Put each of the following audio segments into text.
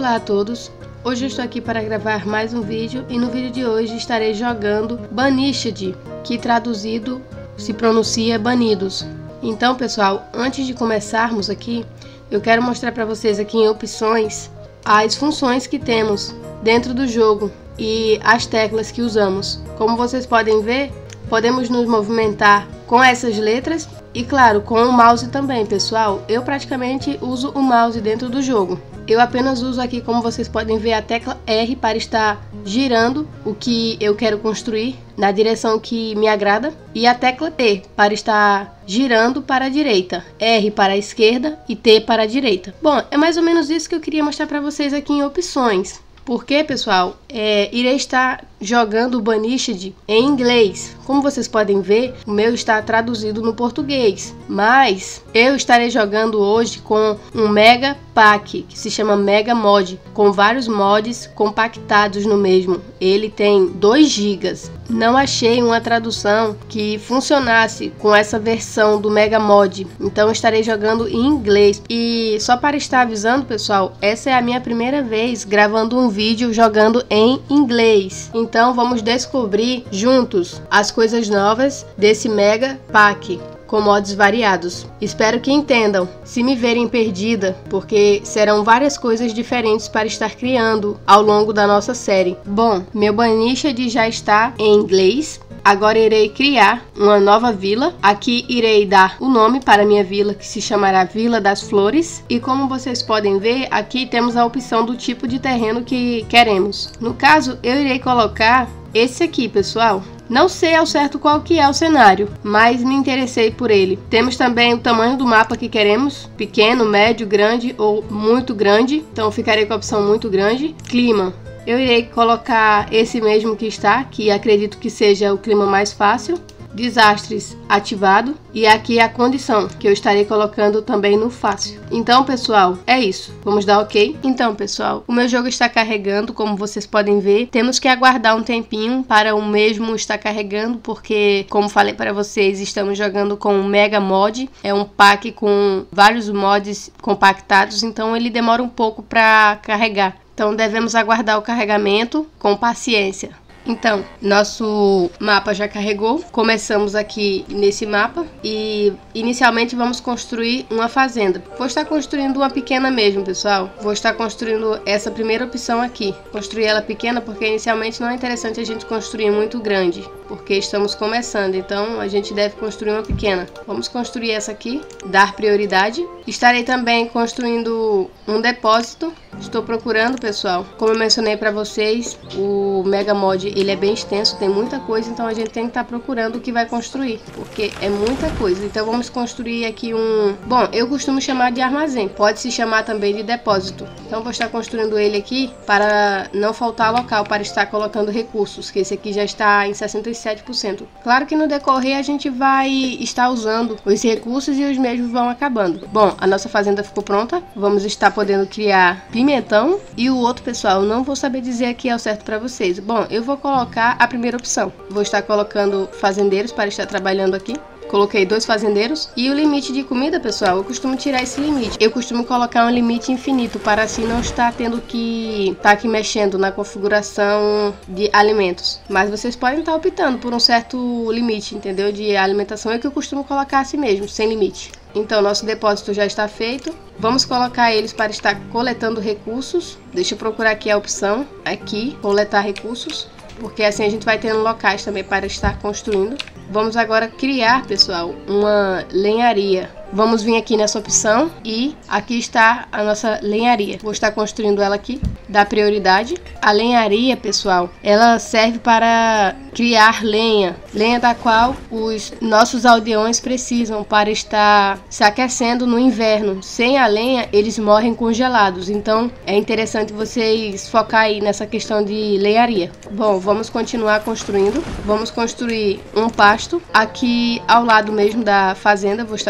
Olá a todos, hoje eu estou aqui para gravar mais um vídeo e no vídeo de hoje estarei jogando Banished, que traduzido se pronuncia banidos. Então pessoal, antes de começarmos aqui, eu quero mostrar para vocês aqui em opções as funções que temos dentro do jogo e as teclas que usamos. Como vocês podem ver, podemos nos movimentar com essas letras e claro, com o mouse também, pessoal. Eu praticamente uso o mouse dentro do jogo. Eu apenas uso aqui, como vocês podem ver, a tecla R para estar girando o que eu quero construir na direção que me agrada e a tecla T para estar girando para a direita, R para a esquerda e T para a direita. Bom, é mais ou menos isso que eu queria mostrar para vocês aqui em opções. Porque, pessoal, irei estar jogando o Banished em inglês. Como vocês podem ver, o meu está traduzido no português. Mas eu estarei jogando hoje com um Mega Pack, que se chama Mega Mod, com vários mods compactados no mesmo. Ele tem 2 GB. Não achei uma tradução que funcionasse com essa versão do Mega Mod. Então estarei jogando em inglês. E só para estar avisando, pessoal, essa é a minha primeira vez gravando um vídeo jogando em inglês. Então vamos descobrir juntos as coisas novas desse Mega Pack com mods variados. Espero que entendam, se me verem perdida, porque serão várias coisas diferentes para estar criando ao longo da nossa série. Bom, meu Banished já está em inglês. Agora irei criar uma nova vila. Aqui irei dar o nome para minha vila, que se chamará Vila das Flores. E como vocês podem ver, aqui temos a opção do tipo de terreno que queremos. No caso, eu irei colocar esse aqui, pessoal. Não sei ao certo qual que é o cenário, mas me interessei por ele. Temos também o tamanho do mapa que queremos, pequeno, médio, grande ou muito grande. Então eu ficarei com a opção muito grande. Clima. Eu irei colocar esse mesmo que está, que acredito que seja o clima mais fácil. Desastres ativado. E aqui a condição, que eu estarei colocando também no fácil. Então, pessoal, é isso. Vamos dar ok? Então, pessoal, o meu jogo está carregando, como vocês podem ver. Temos que aguardar um tempinho para o mesmo estar carregando, porque, como falei para vocês, estamos jogando com o Mega Mod. É um pack com vários mods compactados, então ele demora um pouco para carregar. Então devemos aguardar o carregamento com paciência. Então, nosso mapa já carregou. Começamos aqui nesse mapa e inicialmente vamos construir uma fazenda. Vou estar construindo uma pequena mesmo, pessoal. Vou estar construindo essa primeira opção aqui. Construir ela pequena porque inicialmente não é interessante a gente construir muito grande, porque estamos começando, então a gente deve construir uma pequena. Vamos construir essa aqui, dar prioridade. Estarei também construindo um depósito. Estou procurando, pessoal. Como eu mencionei para vocês, o Mega Mod ele é bem extenso, tem muita coisa, então a gente tem que estar procurando o que vai construir, porque é muita coisa. Então vamos construir aqui um... Bom, eu costumo chamar de armazém, pode se chamar também de depósito. Então vou estar construindo ele aqui para não faltar local para estar colocando recursos, que esse aqui já está em 67%. Claro que no decorrer a gente vai estar usando os recursos e os mesmos vão acabando. Bom, a nossa fazenda ficou pronta, vamos estar podendo criar pimentão e o outro, pessoal, eu não vou saber dizer aqui ao certo para vocês. Bom, eu vou colocar a primeira opção. Vou estar colocando fazendeiros para estar trabalhando aqui. Coloquei 2 fazendeiros. E o limite de comida, pessoal, eu costumo tirar esse limite. Eu costumo colocar um limite infinito para assim não estar tendo que estar aqui mexendo na configuração de alimentos. Mas vocês podem estar optando por um certo limite, entendeu? De alimentação é que eu costumo colocar assim mesmo, sem limite. Então, nosso depósito já está feito. Vamos colocar eles para estar coletando recursos. Deixa eu procurar aqui a opção. Aqui, coletar recursos. Porque assim a gente vai tendo locais também para estar construindo. Vamos agora criar, pessoal, uma lenharia. Vamos vir aqui nessa opção e aqui está a nossa lenharia. Vou estar construindo ela aqui, dar prioridade. A lenharia, pessoal, ela serve para criar lenha. Lenha da qual os nossos aldeões precisam para estar se aquecendo no inverno. Sem a lenha, eles morrem congelados. Então, é interessante vocês focar aí nessa questão de lenharia. Bom, vamos continuar construindo. Vamos construir um pasto aqui ao lado mesmo da fazenda. Vou estar construindo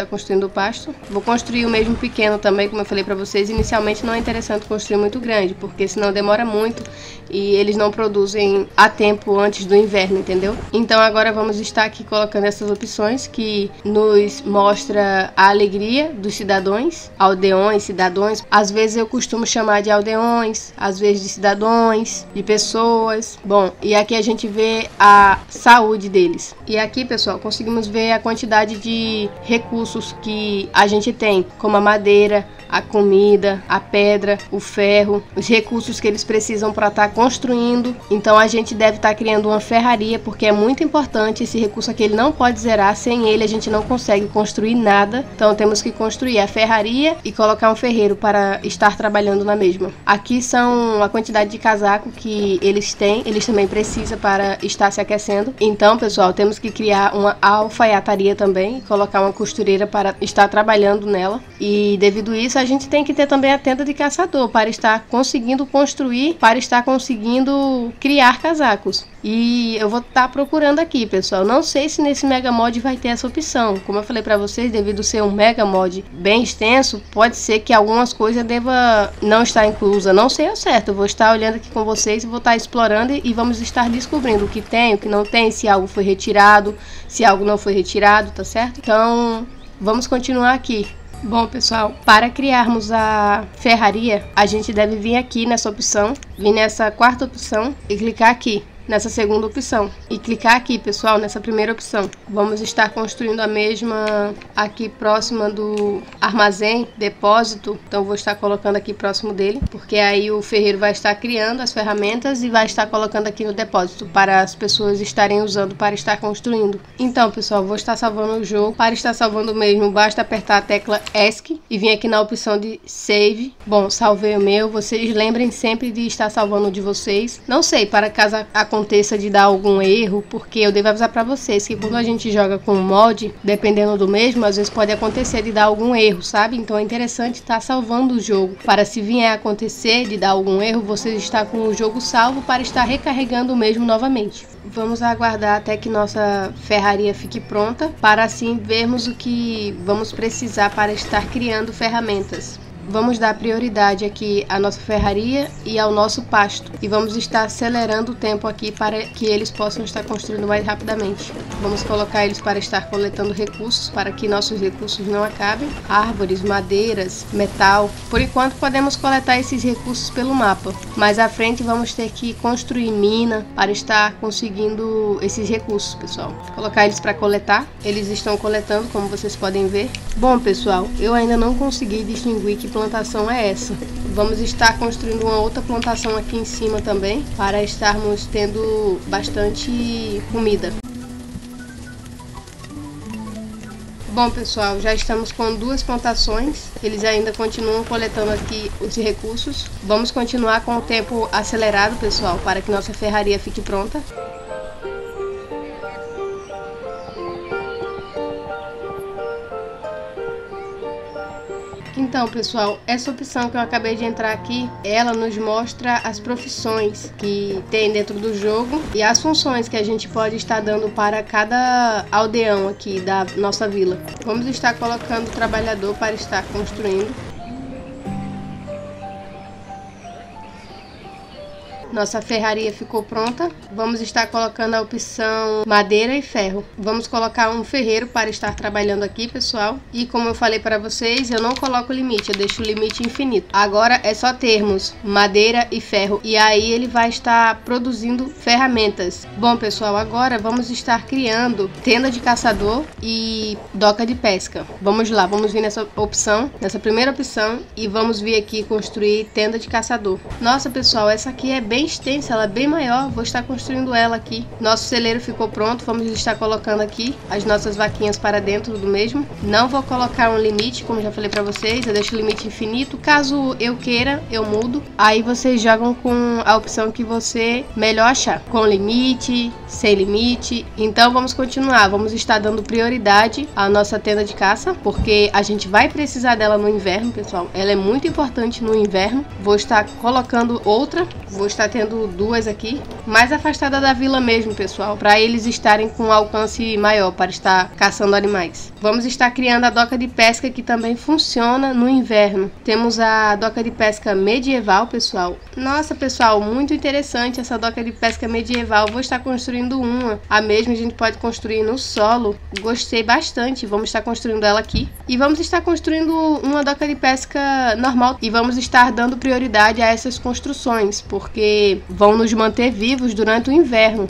pasto. Vou construir o mesmo pequeno também, como eu falei pra vocês. Inicialmente não é interessante construir muito grande, porque senão demora muito e eles não produzem a tempo antes do inverno, entendeu? Então agora vamos estar aqui colocando essas opções que nos mostra a alegria dos cidadãos, aldeões, cidadãos. Às vezes eu costumo chamar de aldeões, às vezes de cidadãos, de pessoas. Bom, e aqui a gente vê a saúde deles. E aqui, pessoal, conseguimos ver a quantidade de recursos que a gente tem, como a madeira, a comida, a pedra, o ferro, os recursos que eles precisam para estar construindo. Então a gente deve estar criando uma ferraria, porque é muito importante. Esse recurso aqui ele não pode zerar, sem ele a gente não consegue construir nada. Então temos que construir a ferraria e colocar um ferreiro para estar trabalhando na mesma. Aqui são a quantidade de casaco que eles têm, eles também precisam para estar se aquecendo. Então, pessoal, temos que criar uma alfaiataria também, colocar uma costureira para estar trabalhando nela. E devido a isso, a gente tem que ter também a tenda de caçador para estar conseguindo construir, para estar conseguindo criar casacos. E eu vou estar procurando aqui, pessoal. Não sei se nesse Mega Mod vai ter essa opção. Como eu falei pra vocês, devido ser um Mega Mod bem extenso, pode ser que algumas coisas deva não estar inclusa. Não sei ao certo. Eu vou estar olhando aqui com vocês e vou estar explorando e vamos estar descobrindo o que tem, o que não tem, se algo foi retirado, se algo não foi retirado, tá certo? Então, vamos continuar aqui. Bom, pessoal, para criarmos a ferraria, a gente deve vir aqui nessa opção, vir nessa quarta opção e clicar aqui nessa segunda opção e clicar aqui, pessoal, nessa primeira opção. Vamos estar construindo a mesma aqui próxima do armazém, depósito. Então vou estar colocando aqui próximo dele, porque aí o ferreiro vai estar criando as ferramentas e vai estar colocando aqui no depósito para as pessoas estarem usando para estar construindo. Então, pessoal, vou estar salvando o jogo. Para estar salvando mesmo, basta apertar a tecla ESC e vir aqui na opção de Save. Bom, salvei o meu. Vocês lembrem sempre de estar salvando o de vocês. Não sei, para caso aconteça de dar algum erro, porque eu devo avisar para vocês que quando a gente joga com mod, dependendo do mesmo, às vezes pode acontecer de dar algum erro, sabe? Então é interessante estar salvando o jogo, para se vier a acontecer de dar algum erro, você está com o jogo salvo para estar recarregando o mesmo novamente. Vamos aguardar até que nossa ferraria fique pronta, para assim vermos o que vamos precisar para estar criando ferramentas. Vamos dar prioridade aqui à nossa ferraria e ao nosso pasto. E vamos estar acelerando o tempo aqui para que eles possam estar construindo mais rapidamente. Vamos colocar eles para estar coletando recursos, para que nossos recursos não acabem. Árvores, madeiras, metal. Por enquanto podemos coletar esses recursos pelo mapa. Mais à frente vamos ter que construir mina para estar conseguindo esses recursos, pessoal. Colocar eles para coletar. Eles estão coletando, como vocês podem ver. Bom, pessoal, eu ainda não consegui distinguir que plantação é essa. Vamos estar construindo uma outra plantação aqui em cima também, para estarmos tendo bastante comida. Bom, pessoal, já estamos com duas plantações. Eles ainda continuam coletando aqui os recursos. Vamos continuar com o tempo acelerado, pessoal, para que nossa ferraria fique pronta. Então, pessoal, essa opção que eu acabei de entrar aqui, ela nos mostra as profissões que tem dentro do jogo e as funções que a gente pode estar dando para cada aldeão aqui da nossa vila. Vamos estar colocando o trabalhador para estar construindo. Nossa ferraria ficou pronta. Vamos estar colocando a opção madeira e ferro. Vamos colocar um ferreiro para estar trabalhando aqui, pessoal. E como eu falei para vocês, eu não coloco limite, eu deixo o limite infinito. Agora é só termos madeira e ferro. E aí ele vai estar produzindo ferramentas. Bom, pessoal, agora vamos estar criando tenda de caçador e doca de pesca. Vamos lá, vamos vir nessa opção, nessa primeira opção, e vamos vir aqui construir tenda de caçador. Nossa, pessoal, essa aqui é bem extensa, ela é bem maior. Vou estar construindo ela aqui. Nosso celeiro ficou pronto. Vamos estar colocando aqui as nossas vaquinhas para dentro do mesmo. Não vou colocar um limite, como já falei para vocês. Eu deixo o limite infinito. Caso eu queira, eu mudo. Aí vocês jogam com a opção que você melhor achar. Com limite, sem limite. Então vamos continuar, vamos estar dando prioridade à nossa tenda de caça, porque a gente vai precisar dela no inverno, pessoal. Ela é muito importante no inverno. Vou estar colocando outra, vou estar tendo duas aqui, mais afastada da vila mesmo, pessoal, para eles estarem com um alcance maior para estar caçando animais. Vamos estar criando a doca de pesca, que também funciona no inverno. Temos a doca de pesca medieval, pessoal. Nossa, pessoal, muito interessante essa doca de pesca medieval. Vou estar construindo uma. A mesma a gente pode construir no solo. Gostei bastante. Vamos estar construindo ela aqui. E vamos estar construindo uma doca de pesca normal. E vamos estar dando prioridade a essas construções, porque vão nos manter vivos durante o inverno.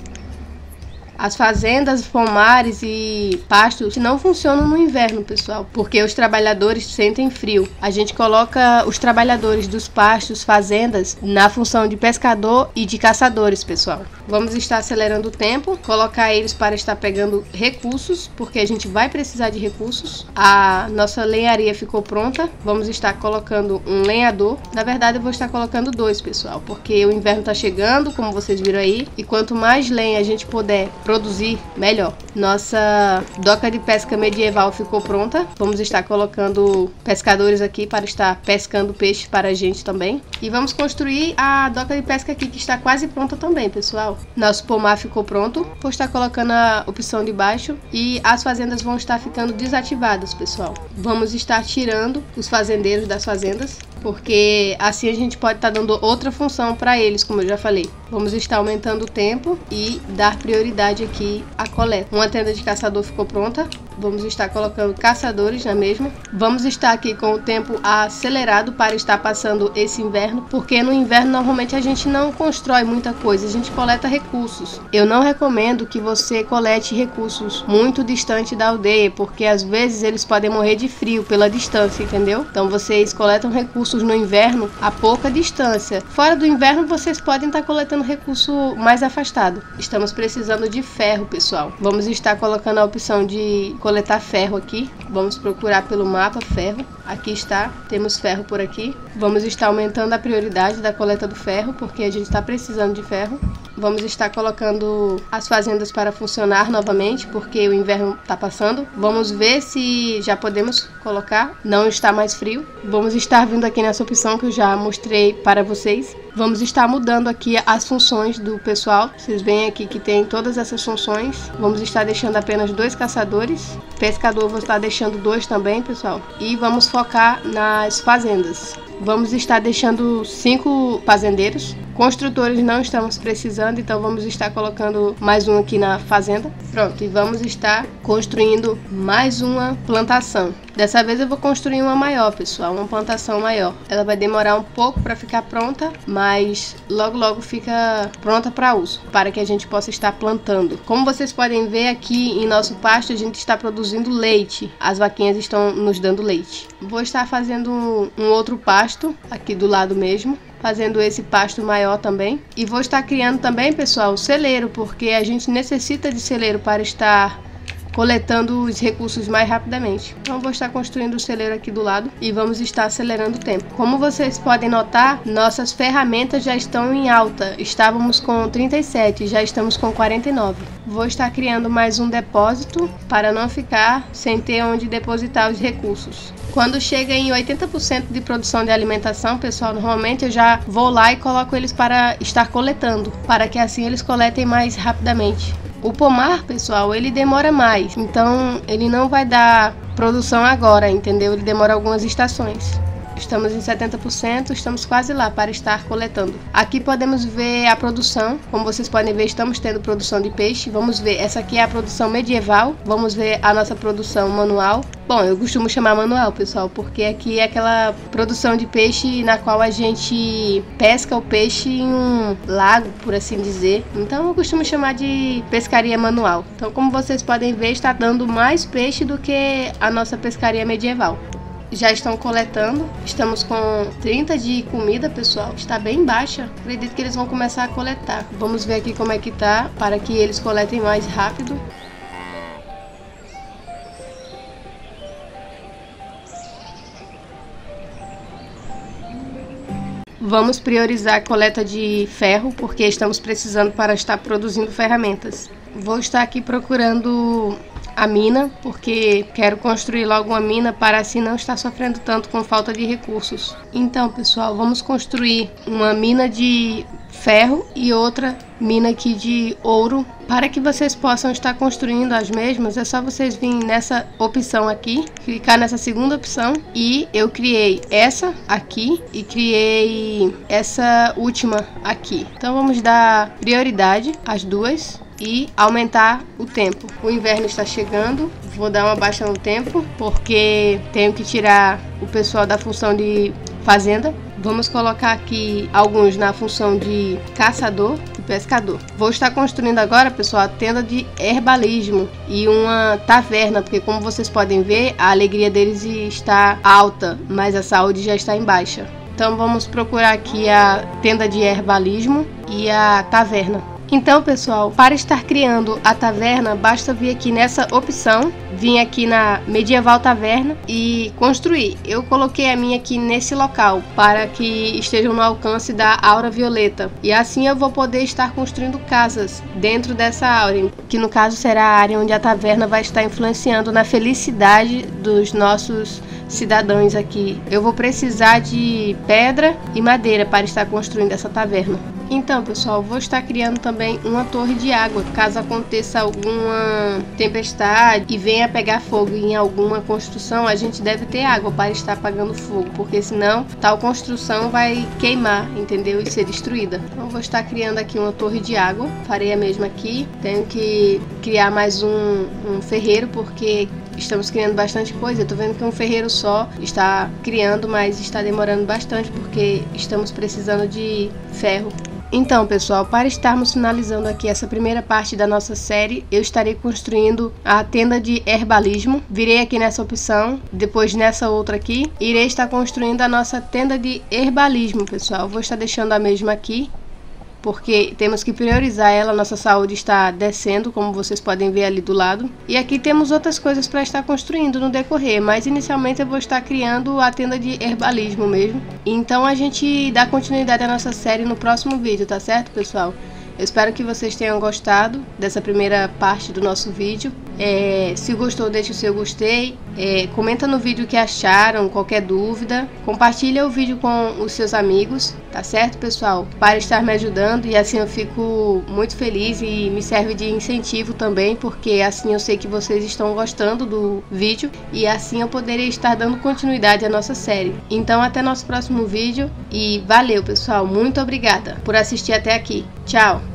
As fazendas, pomares e pastos não funcionam no inverno, pessoal, porque os trabalhadores sentem frio. A gente coloca os trabalhadores dos pastos, fazendas, na função de pescador e de caçadores, pessoal. Vamos estar acelerando o tempo, colocar eles para estar pegando recursos, porque a gente vai precisar de recursos. A nossa lenharia ficou pronta. Vamos estar colocando um lenhador. Na verdade, eu vou estar colocando dois, pessoal, porque o inverno está chegando, como vocês viram aí, e quanto mais lenha a gente puder produzir, melhor. Nossa doca de pesca medieval ficou pronta. Vamos estar colocando pescadores aqui para estar pescando peixe para a gente também. E vamos construir a doca de pesca aqui, que está quase pronta também, pessoal. Nosso pomar ficou pronto. Vou estar colocando a opção de baixo e as fazendas vão estar ficando desativadas, pessoal. Vamos estar tirando os fazendeiros das fazendas, porque assim a gente pode estar dando outra função para eles, como eu já falei. Vamos estar aumentando o tempo e dar prioridade aqui à coleta. Uma tenda de caçador ficou pronta. Vamos estar colocando caçadores na mesma. Vamos estar aqui com o tempo acelerado para estar passando esse inverno, porque no inverno normalmente a gente não constrói muita coisa, a gente coleta recursos. Eu não recomendo que você colete recursos muito distante da aldeia, porque às vezes eles podem morrer de frio pela distância, entendeu? Então vocês coletam recursos no inverno a pouca distância. Fora do inverno vocês podem estar coletando recurso mais afastado. Estamos precisando de ferro, pessoal. Vamos estar colocando a opção de coletar ferro aqui. Vamos procurar pelo mapa ferro. Aqui está, temos ferro por aqui. Vamos estar aumentando a prioridade da coleta do ferro, porque a gente está precisando de ferro. Vamos estar colocando as fazendas para funcionar novamente, porque o inverno está passando. Vamos ver se já podemos colocar. Não está mais frio. Vamos estar vindo aqui nessa opção que eu já mostrei para vocês. Vamos estar mudando aqui as funções do pessoal. Vocês veem aqui que tem todas essas funções. Vamos estar deixando apenas 2 caçadores. Pescador vou estar deixando 2 também, pessoal. E vamos focar nas fazendas. Vamos estar deixando 5 fazendeiros. Construtores não estamos precisando, então vamos estar colocando mais um aqui na fazenda. Pronto, e vamos estar construindo mais uma plantação. Dessa vez eu vou construir uma maior, pessoal, uma plantação maior. Ela vai demorar um pouco para ficar pronta, mas logo logo fica pronta para uso, para que a gente possa estar plantando. Como vocês podem ver aqui em nosso pasto, a gente está produzindo leite. As vaquinhas estão nos dando leite. Vou estar fazendo um outro pasto aqui do lado mesmo, fazendo esse pasto maior também. E vou estar criando também, pessoal, celeiro, porque a gente necessita de celeiro para estar coletando os recursos mais rapidamente. Então vou estar construindo o celeiro aqui do lado e vamos estar acelerando o tempo. Como vocês podem notar, nossas ferramentas já estão em alta. Estávamos com 37, já estamos com 49. Vou estar criando mais um depósito para não ficar sem ter onde depositar os recursos. Quando chega em 80% de produção de alimentação, pessoal, normalmente eu já vou lá e coloco eles para estar coletando, para que assim eles coletem mais rapidamente. O pomar, pessoal, ele demora mais, então ele não vai dar produção agora, entendeu? Ele demora algumas estações. Estamos em 70%, estamos quase lá para estar coletando. Aqui podemos ver a produção. Como vocês podem ver, estamos tendo produção de peixe. Vamos ver, essa aqui é a produção medieval. Vamos ver a nossa produção manual. Bom, eu costumo chamar manual, pessoal, porque aqui é aquela produção de peixe na qual a gente pesca o peixe em um lago, por assim dizer. Então eu costumo chamar de pescaria manual. Então, como vocês podem ver, está dando mais peixe do que a nossa pescaria medieval. Já estão coletando, estamos com 30 de comida, pessoal, está bem baixa, acredito que eles vão começar a coletar. Vamos ver aqui como é que tá, para que eles coletem mais rápido. vamos priorizar a coleta de ferro, porque estamos precisando para estar produzindo ferramentas. Vou estar aqui procurando a mina, porque quero construir logo uma mina para assim não estar sofrendo tanto com falta de recursos. Então, pessoal, vamos construir uma mina de ferro e outra mina aqui de ouro. Para que vocês possam estar construindo as mesmas, é só vocês virem nessa opção aqui, clicar nessa segunda opção, e eu criei essa aqui e criei essa última aqui. Então vamos dar prioridade às duas e aumentar o tempo. O inverno está chegando, vou dar uma baixa no tempo porque tenho que tirar o pessoal da função de fazenda. Vamos colocar aqui alguns na função de caçador e pescador. Vou estar construindo agora, pessoal, a tenda de herbalismo e uma taverna, porque como vocês podem ver, a alegria deles está alta, mas a saúde já está em baixa. Então vamos procurar aqui a tenda de herbalismo e a taverna. Então, pessoal, para estar criando a taverna, basta vir aqui nessa opção, vir aqui na Medieval Taverna e construir. Eu coloquei a minha aqui nesse local, para que estejam no alcance da aura violeta. E assim eu vou poder estar construindo casas dentro dessa aura, que no caso será a área onde a taverna vai estar influenciando na felicidade dos nossos cidadãos aqui. Eu vou precisar de pedra e madeira para estar construindo essa taverna. Então, pessoal, vou estar criando também uma torre de água, caso aconteça alguma tempestade e venha pegar fogo em alguma construção, a gente deve ter água para estar apagando fogo, porque senão tal construção vai queimar, entendeu? E ser destruída. Então, vou estar criando aqui uma torre de água, farei a mesma aqui. Tenho que criar mais um ferreiro, porque estamos criando bastante coisa. Eu tô vendo que um ferreiro só está criando, mas está demorando bastante porque estamos precisando de ferro. Então, pessoal, para estarmos finalizando aqui essa primeira parte da nossa série, eu estarei construindo a tenda de herbalismo. Virei aqui nessa opção, depois nessa outra aqui, irei estar construindo a nossa tenda de herbalismo, pessoal. Vou estar deixando a mesma aqui, porque temos que priorizar ela, nossa saúde está descendo, como vocês podem ver ali do lado. E aqui temos outras coisas para estar construindo no decorrer, mas inicialmente eu vou estar criando a tenda de herbalismo mesmo. Então a gente dá continuidade à nossa série no próximo vídeo, tá certo, pessoal? Eu espero que vocês tenham gostado dessa primeira parte do nosso vídeo. Se gostou, deixe o seu gostei. Comenta no vídeo o que acharam, qualquer dúvida. Compartilha o vídeo com os seus amigos, tá certo, pessoal? Para estar me ajudando, e assim eu fico muito feliz e me serve de incentivo também, porque assim eu sei que vocês estão gostando do vídeo e assim eu poderei estar dando continuidade à nossa série. Então até nosso próximo vídeo e valeu, pessoal, muito obrigada por assistir até aqui. Tchau!